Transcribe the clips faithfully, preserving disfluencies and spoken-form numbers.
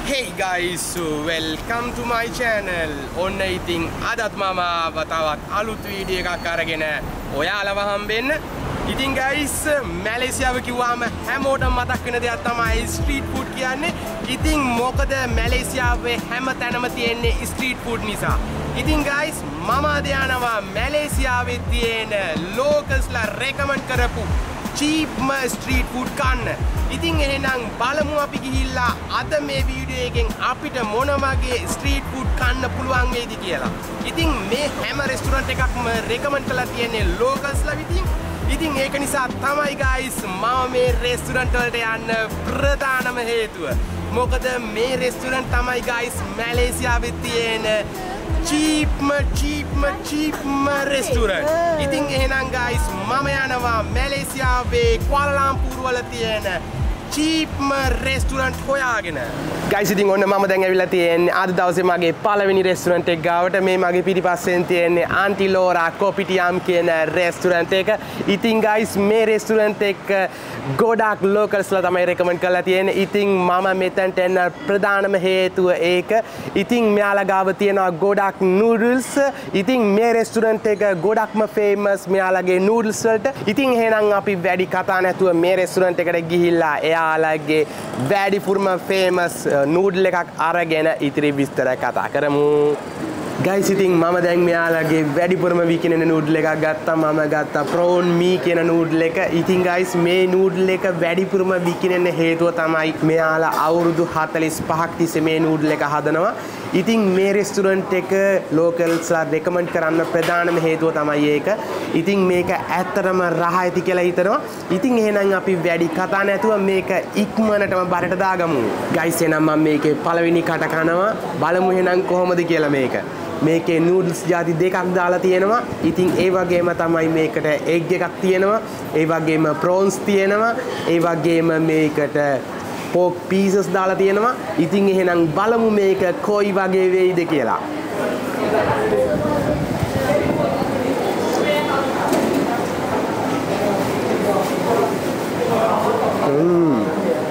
Hey guys, so welcome to my channel. ඔන්න ඉතින් අදත් මම තවත් අලුත් වීඩියෝ එකක් අරගෙන ඔයාලව හම්බෙන්න. ඉතින් guys, මැලේසියාව කිව්වම හැමෝටම මතක් වෙන දෙයක් තමයි ස්ට්‍රීට් ෆුඩ් කියන්නේ. ඉතින් මොකද මැලේසියාවේ හැමතැනම තියෙන්නේ ස්ට්‍රීට් ෆුඩ් නිසා. ඉතින් guys, මම අද යනවා මැලේසියාවේ තියෙන ලෝකල්ස්ලා රෙකමන්ඩ් කරපු cheap street food කන්න. ඉතින් එහෙනම් බලමු අපි ගිහිල්ලා අද මේ වීඩියෝ එකෙන් අපිට මොන වගේ ස්ට්‍රීට් ෆුඩ් කන්න පුළුවන් වේද කියලා. ඉතින් මේ හැම රෙස්ටුරන්ට් එකක්ම රෙකමන්ඩ් කරලා තියෙන්නේ ලෝකල්ස්ලා විදිහින්. ඉතින් ඒක නිසා තමයි guys මම මේ රෙස්ටුරන්ට් වලට යන්න ප්‍රධානම හේතුව. මොකද මේ රෙස්ටුරන්ට් තමයි guys මැලේසියාවේ තියෙන cheap cheap cheap restaurant. ඉතින් එහෙනම් guys මම යනවා මැලේසියාවේ Kuala Lumpur වල තියෙන cheap restaurant හොයාගෙන. guys ඉතින් ඔන්න මම දැන් ඇවිල්ලා තියෙන්නේ අද දවසේ මගේ පළවෙනි restaurant එක ගාවට. මේ මගේ පිටිපස්සෙන් තියෙන්නේ Aunty Laura Kopitiam කියන restaurant එක. ඉතින් guys මේ restaurant එක ගොඩක් localsලා තමයි recommend කරලා තියෙන්නේ. ඉතින් මම මෙතනට එන්න ප්‍රධානම හේතුව ඒක. ඉතින් මෙයාලා ගාව තියෙනවා ගොඩක් noodles. ඉතින් මේ restaurant එක ගොඩක්ම famous මෙයාලගේ noodles වලට. ඉතින් එහෙනම් අපි වැඩි කතා නැතුව මේ restaurant එකට ගිහිල්ලා එයාලගේ වැඩිපුරම famous noodle එකක් අරගෙන ඉතිරි විස්තර කතා කරමු. guys ඉතින් මම දැන් මෙයාලගේ වැඩිපුරම විකිනෙන noodle එකක් ගත්තා. මම ගත්තා prawn mee කියන noodle එක. ඉතින් guys මේ noodle එක වැඩිපුරම විකිනෙන හේතුව තමයි මෙයාලා අවුරුදු හතළිස් පහක් තිස්සේ මේ noodle එක හදනවා. ඉතින් මේ restaurant එක localsලා recommend කරන්න ප්‍රධානම හේතුව තමයි ඒක. ඉතින් මේක ඇත්තටම රහ ඇති කියලා හිතනවා. ඉතින් එහෙනම් අපි වැඩි කතා නැතුව මේක ඉක්මනටම බරට දාගමු. guys එහෙනම් මම මේකේ පළවෙනි කට කනවා. බලමු එහෙනම් කොහොමද කියලා මේක. මේකේ noodles ಜಾති දෙකක් දාලා තියෙනවා. ඉතින් ඒ වගේම තමයි මේකට egg එකක් තියෙනවා. ඒ වගේම prawns තියෙනවා. ඒ වගේම මේකට pork pieces දාලා තියෙනවා. ඉතින් එහෙනම් බලමු මේක කොයි වගේ වෙයිද කියලා. Mm.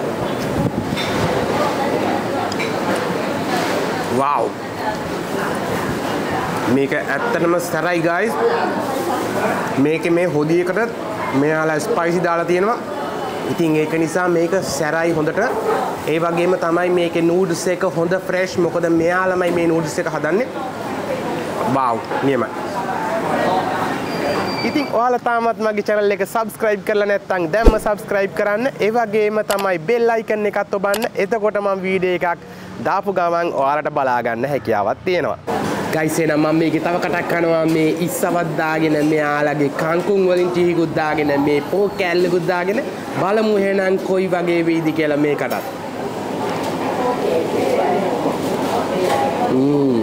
Wow. මේක ඇත්තටම සරයි guys. මේකේ මේ හොදියකට මෙයාලා ස්පයිසි දාලා තියෙනවා. ඉතින් ඒක නිසා මේක සැරයි හොඳට. ඒ වගේම තමයි මේකේ noodles එක හොඳ fresh. මොකද මෙයාලමයි මේ noodles එක හදන්නේ. wow නියමයි. ඉතින් ඔයාලා තාමත් මගේ channel එක subscribe කරලා නැත්නම් දැන්ම subscribe කරන්න. ඒ වගේම තමයි bell icon එකත් ඔබන්න. එතකොට මම වීඩියෝ එකක් දාපු ගමන් ඔයාලට බලා ගන්න හැකියාවක් තියෙනවා. guys එහෙනම් මම මේකේ තව කටක් කරනවා. මේ ඉස්සවත් දාගෙන මෙයාලගේ කංකුම් වලින් ටිකකුත් දාගෙන මේ පෝක් කෑල්ලකුත් දාගෙන බලමු එහෙනම් කොයි වගේ වෙයිද කියලා මේකටත්. ම්ම්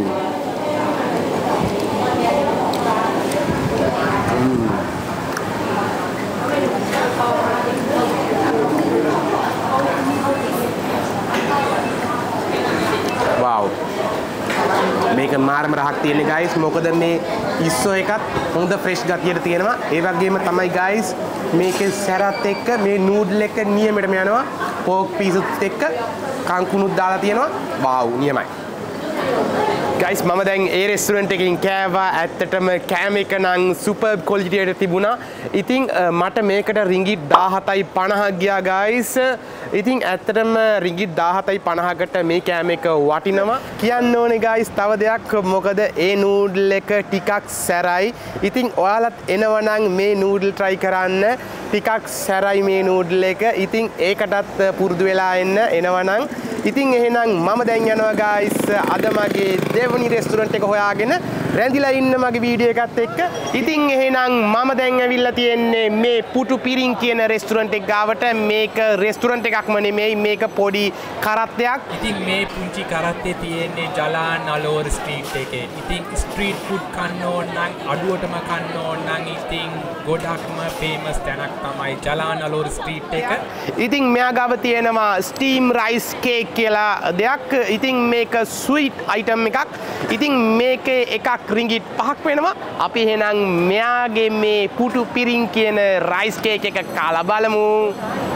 wow මේක මාරම රහක් තියෙන guys. මොකද මේ ඉස්සෝ එකත් හොඳ fresh ගතියට තියෙනවා. ඒ වගේම තමයි guys මේකේ සැරත් එක්ක මේ noodle එක නියමෙටම යනවා. pork pieces එක්ක කංකුණුත් දාලා තියෙනවා. wow නියමයි. guys මම දැන් ඒ restaurant එකකින් කෑවා. ඇත්තටම කෑම එක නම් superb quality එකට තිබුණා. ඉතින් මට මේකට රින්ගිට් දාහතයි පනහක් ගියා guys. ඉතින් ඇත්තටම රින්ගිට් දාහතයි පනහකට මේ කෑම එක වටිනවා කියන්න ඕනේ guys. තව දෙයක් මොකද ඒ noodle එක ටිකක් සැරයි. ඉතින් ඔයාලත් එනවනම් මේ noodle try කරන්න. ටිකක් සැරයි මේ noodle එක. ඉතින් ඒකටත් පුරුදු වෙලා එන්න එනවනම්. ඉතින් එහෙනම් මම දැන් යනවා guys අද මගේ දෙවනි restaurant එක හොයාගෙන රැඳිලා ඉන්න මගේ වීඩියෝ එකත් එක්ක. ඉතින් එහෙනම් මම දැන් ඇවිල්ලා තියෙන්නේ මේ පුටු පිරින් කියන restaurant එක ගාවට. මේක restaurant එකක්ම නෙමෙයි, මේක පොඩි කරත්තයක්. ඉතින් මේ පුංචි කරත්තේ තියෙන්නේ ජලාන් අලෝර ස්ට්‍රීට් එකේ. ඉතින් ස්ට්‍රීට් ෆුඩ් කන්න ඕන නම් අඩුවටම කන්න ඕන නම් ඉතින් ගොඩක්ම famous තැනක් තමයි ජලාන් අලෝර ස්ට්‍රීට් එක. ඉතින් මෙයා ගාව තියෙනවා steam rice cake කියලා දෙයක්. ඉතින් මේක sweet item එකක්. ඉතින් මේකේ එකක් රින්ගිට් පහක් වෙනවා. අපි එහෙනම් මෙයාගේ මේ පුටු පිරින් කියන rice cake එක කාලා බලමු.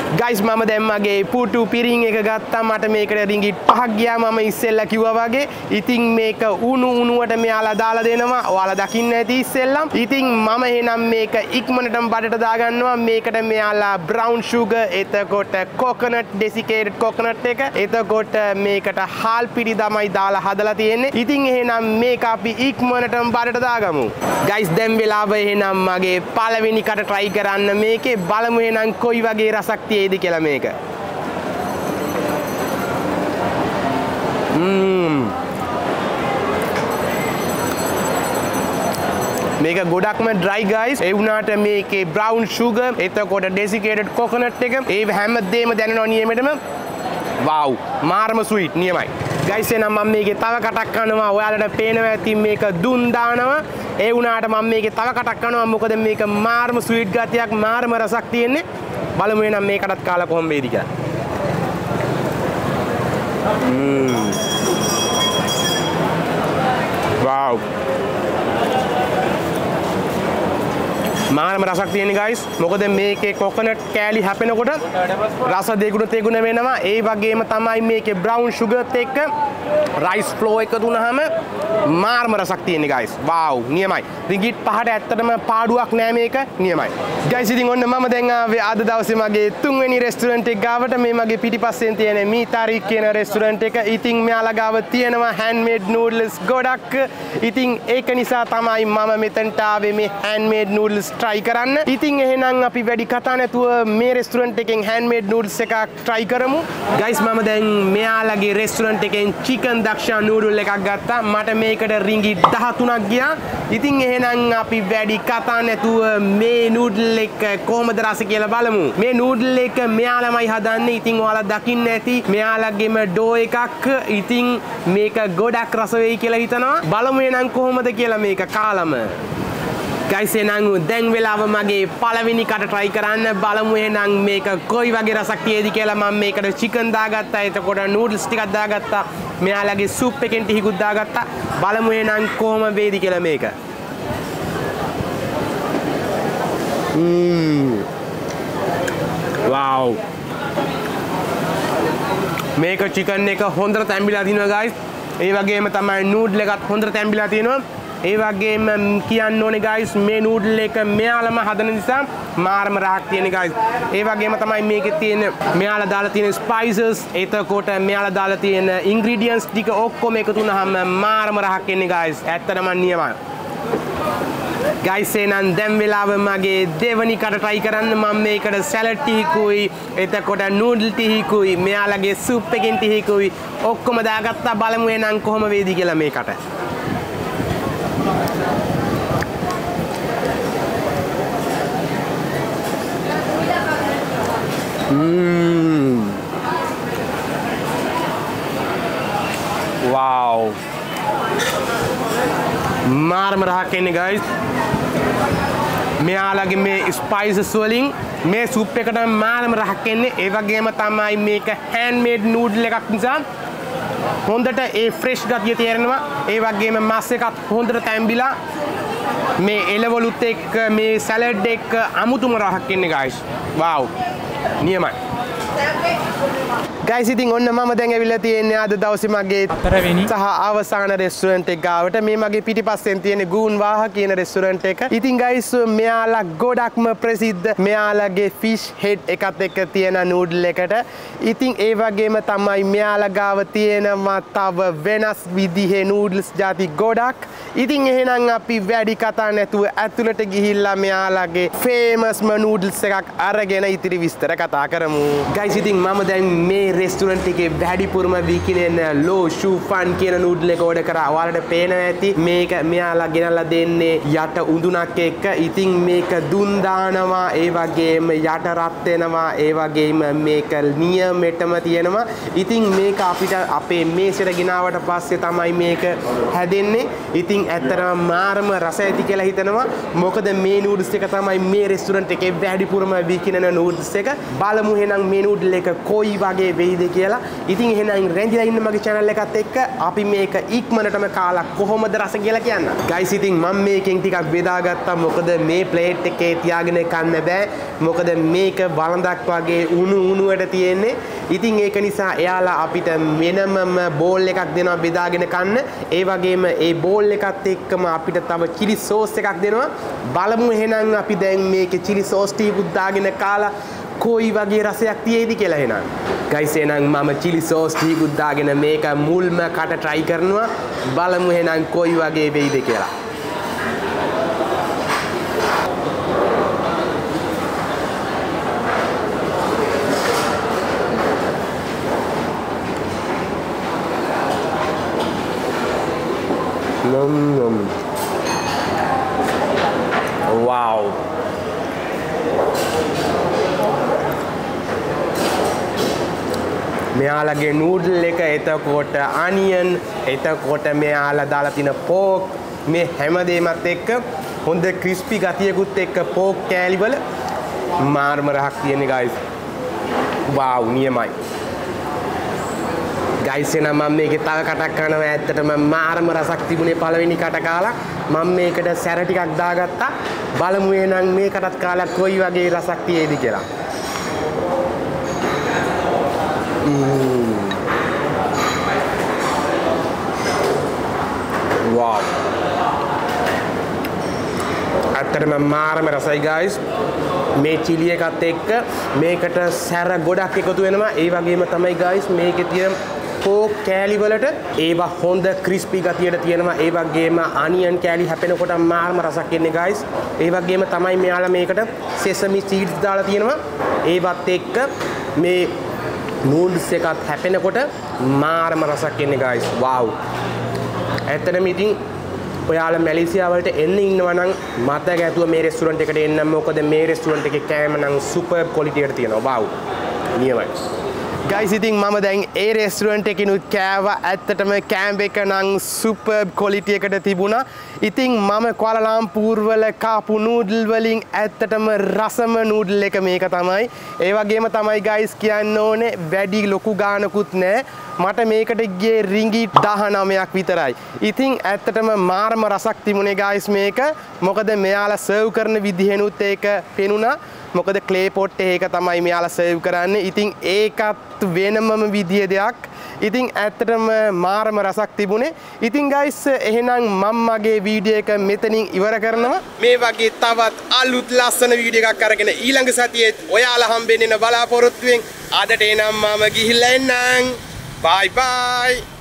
guys මම දැන් මගේ පුටු පිරින් එක ගත්තා. මට මේකට රින්ගිට් පහක් ගියා මම ඉස්සෙල්ලා කිව්වා වගේ. ඉතින් මේක උණු උණුවට මෙයාලා දාලා දෙනවා. ඔයාලා දකින්න ඇති ඉස්සෙල්ලා. ඉතින් මම එහෙනම් මේක ඉක්මනටම බඩට දාගන්නවා. මේකට මෙයාලා brown sugar, එතකොට coconut, desiccated coconut එක, එතකොට මේකට හාල් පිටි තමයි දාලා හදලා තියෙන්නේ. ඉතින් එහෙනම් මේක අපි ඉක්මනටම බඩට දාගමු. guys දැන් වෙලාව එහෙනම් මගේ පළවෙනි කට try කරන්න මේකේ. බලමු එහෙනම් කොයි වගේ රසක් තියෙයිද කියලා මේක. ම්ම් මේක ගොඩක්ම dry guys. ඒ වුණාට මේකේ brown sugar, එතකොට desiccated coconut එක, ඒ හැමදේම දැනෙනවා නියමෙටම. wow මාරම sweet නියමයි. guys එහෙනම් මම මේකේ තව කටක් කනවා. ඔයාලට පේනවා ඇති මේක දුන් දානවා. ඒ වුණාට මම මේකේ තව කටක් කනවා. මොකද මේක මාරම sweet ගතියක්, මාරම රසක් තියෙන්නේ. බලමු එහෙනම් මේකටත් කාලා කොහොම වේද කියලා. ම්ම් wow මාරම රසක් තියෙන්නේ guys. මොකද මේකේ coconut කෑලි හැපෙනකොට රස දෙගුණ තෙගුණ වෙනවා. ඒ වගේම තමයි මේකේ brown sugar එක්ක rice flour එකතු වුණාම මාරම රසක් තියෙන්නේ guys. wow නියමයි. රින්ගිට් පහට ඇත්තටම පාඩුවක් නෑ මේක. නියමයි. guys ඉතින් ඔන්න මම දැන් ආවේ අද දවසේ මගේ තුන්වෙනි රෙස්ටුරන්ට් එක ගාවට. මේ මගේ පිටිපස්සෙන් තියෙන මීතාරික් කියන රෙස්ටුරන්ට් එක. ඉතින් මෙයාලා ගාව තියෙනවා handmade noodles ගොඩක්. ඉතින් ඒක නිසා තමයි මම මෙතනට ආවේ මේ handmade noodles try කරන්න. ඉතින් එහෙනම් අපි වැඩි කතා නැතුව මේ රෙස්ටුරන්ට් එකෙන් handmade noodles එකක් try කරමු. guys මම දැන් මෙයාලගේ රෙස්ටුරන්ට් එකෙන් chicken daksha noodle එකක් ගත්තා. මට මේකට රින්ගිට් දහතුනක් ගියා. ඉතින් එහෙනම් අපි වැඩි කතා නැතුව මේ noodle එක කොහොමද රස කියලා බලමු. මේ noodle එක මෙයාලමයි හදන්නේ. ඉතින් ඔයාලා දකින්න ඇති මෙයාලගේම dough එකක්. ඉතින් මේක ගොඩක් රස වෙයි කියලා හිතනවා. බලමු එහෙනම් කොහොමද කියලා මේක කාලම. guys එහෙනම් දැන් වෙලාව මගේ පළවෙනි කට try කරන්න. බලමු එහෙනම් මේක කොයි වගේ රසක් තියෙයිද කියලා. මම මේකට chicken දාගත්තා. එතකොට noodles ටිකක් දාගත්තා. මෙයාලගේ soup එකෙන් ටිකකුත් දාගත්තා. බලමු එහෙනම් කොහොම වේද කියලා මේක. ම්ම් wow මේක chicken එක හොඳට තැම්බිලා තිනවා guys. ඒ වගේම තමයි noodle එකත් හොඳට තැම්බිලා තියෙනවා. ඒ වගේම කියන්න ඕනේ guys මේ noodle එක මෙයාලම හදන නිසා මාරම රහක් තියෙන guys. ඒ වගේම තමයි මේකේ තියෙන මෙයාලා දාලා තියෙන spices, එතකොට මෙයාලා දාලා තියෙන ingredients ටික ඔක්කොම එකතු වුණාම මාරම රහක් එන්නේ guys. ඇත්තටම නියමයි. guys එහෙනම් දැන් වෙලාව මගේ දෙවනි කට try කරන්න. මම මේකට salad ටිකකුයි, එතකොට noodle ටිකකුයි, මෙයාලගේ soup එකෙන් ටිකකුයි ඔක්කොම දාගත්තා. බලමු එහෙනම් කොහොම වේද කියලා මේකට. Mmm. Wow. මාරම රහක් එන්නේ guys. මෙයාලගේ මේ spices වලින් මේ soup එකට මාරම රහක් එන්නේ. ඒ වගේම තමයි මේක handmade noodle එකක් නිසා හොඳට ඒ fresh ගතිය තේරෙනවා. ඒ වගේම මස් එකත් හොඳට තැම්බිලා මේ එළවලුත් එක්ක මේ salad එක අමුතුම රහක් එන්නේ guys. wow නියමයි. guys ඉතින් ඔන්න මම දැන් ඇවිල්ලා තියෙන්නේ අද දවසේ මගේ හතරවෙනි සහ අවසාන රෙස්ටුරන්ට් එක ගාවට. මේ මගේ පිටිපස්සෙන් තියෙන ගූන් වාහ කියන රෙස්ටුරන්ට් එක. ඉතින් guys මෙයාලා ගොඩක්ම ප්‍රසිද්ධ මෙයාලගේ fish head එකත් එක්ක තියෙන noodle එකට. ඉතින් ඒ වගේම තමයි මෙයාලා ගාව තියෙනවා තව වෙනස් විදිහේ noodles ಜಾති ගොඩක්. ඉතින් එහෙනම් අපි වැඩි කතා නැතුව ඇතුළට ගිහිල්ලා මෙයාලගේ famous noodles එකක් අරගෙන ඉතිරි විස්තර කතා කරමු. guys ඉතින් මම දැන් මේ රෙස්ටුරන්ට් එකේ වැඩිපුරම විකිනෙන ලෝ ෂූ ෆන් කියන නූඩල් එක ඕඩර් කරා. ඔයාලට පේනවා ඇති මේක මෙයාලා ගෙනල්ලා දෙන්නේ යට උඳුනක් එක්ක. ඉතින් මේක දුන් දානවා, ඒ වගේම යට රත් වෙනවා, ඒ වගේම මේක නියමෙටම තියෙනවා. ඉතින් මේක අපිට අපේ මේසෙට ගෙනාවට පස්සේ තමයි මේක හැදෙන්නේ. ඉතින් ඇත්තටම මාරම රස ඇති කියලා හිතනවා. මොකද මේ නූඩල්ස් එක තමයි මේ රෙස්ටුරන්ට් එකේ වැඩිපුරම විකිනෙන නූඩල්ස් එක. බලමු එහෙනම් මේ නූඩල් එක කොයි වගේ වෙයිද කියලා. ඉතින් එහෙනම් රැඳිලා ඉන්න මගේ channel එකත් එක්ක අපි මේක ඉක්මනටම කාලා කොහොමද රස කියලා කියන්න. guys ඉතින් මම මේකෙන් ටිකක් බෙදාගත්තා. මොකද මේ plate එකේ තියාගෙන කන්න බෑ. මොකද මේක වළඳක් වගේ උණු උණුවට තියෙන්නේ. ඉතින් ඒක නිසා එයාලා අපිට වෙනමම bowl එකක් දෙනවා බෙදාගෙන කන්න. ඒ වගේම ඒ bowl එකත් එක්කම අපිට තව chili sauce එකක් දෙනවා. බලමු එහෙනම් අපි දැන් මේකේ chili sauce ටිකුත් දාගෙන කාලා කොයි වගේ රසයක් තියෙයිද කියලා එහෙනම්. guys එහෙනම් මම chili sauce ටිකුත් දාගෙන මේක මුල්ම කට try කරනවා. බලමු එහෙනම් කොයි වගේ වෙයිද කියලා. Nom nom. Wow. මෙයාලගේ noodle එක එතකොට onion එතකොට මෙයාලා දාලා තින pork මේ හැමදේමත් එක්ක හොඳ crispy ගතියකුත් එක්ක pork කෑලි වල මාර්ම රහක් තියෙන්නේ guys. wow නියමයි. guys එන මම මේකේ තව කටක් කරනවා. ඇත්තටම මාර්ම රසක් තිබුණේ පළවෙනි කට කාලා. මම මේකට සැර ටිකක් දාගත්තා. බලමු එහෙනම් මේකටත් කාලා කොයි වගේ රසක් තියෙයිද කියලා. wow. ඇත්තටම මාරම රසයි guys. මේ chili එකත් එක්ක මේකට සැර ගොඩක් එකතු වෙනවා. ඒ වගේම තමයි guys මේකේ තියෙන pork කෑලි වලට ඒවා හොඳ crispy ගතියට තියෙනවා. ඒ වගේම onion කෑලි හැපෙනකොට මාරම රසක් එන්නේ guys. ඒ වගේම තමයි මෙයාලා මේකට sesame seeds දාලා තියෙනවා. ඒවත් එක්ක මේ noodles එකත් හැපෙනකොට මාරම රසක් එන්නේ guys. wow. ඇත්තටම ඉතින් ඔයාලා මැලේසියා වලට එන්න ඉන්නවා නම් මතක ඇතුව මේ රෙස්ටුරන්ට් එකට එන්න. මොකද මේ රෙස්ටුරන්ට් එකේ කෑම නම් සුපර් ක්වොලිටි එකට තියෙනවා. wow. නියමයි. guys ඉතින් මම දැන් ඒ රෙස්ටුරන්ට් එකකිනුත් කෑවා. ඇත්තටම කෑම එක නම් සුපර් ක්වොලිටි එකට තිබුණා. ඉතින් මම Kuala Lumpur වල කාපු noodle වලින් ඇත්තටම රසම noodle එක මේක තමයි. ඒ වගේම තමයි guys කියන්න ඕනේ වැඩි ලොකු ගානකුත් නැහැ. මට මේකට ගියේ රිංගිට් දහනවයක් විතරයි. ඉතින් ඇත්තටම මාරම රසක් තිබුණේ guys මේක. මොකද මෙයාලා සර්ව් කරන විදිහෙනුත් ඒක පෙනුණා. මොකද clay pot එක තමයි මෙයාලා සර්ව් කරන්නේ. ඉතින් ඒකත් වෙනමම විදිය දෙයක්. ඉතින් ඇත්තටම මාරම රසක් තිබුණේ. ඉතින් guys එහෙනම් මම මගේ වීඩියෝ එක මෙතනින් ඉවර කරනවා. මේ වගේ තවත් අලුත් ලස්සන වීඩියෝ එකක් අරගෙන ඊළඟ සතියේ ඔයාලා හම්බෙන්න බලාපොරොත්තු වෙන්. අදට එනම් මම ගිහිල්ලා එන්නම්. bye bye.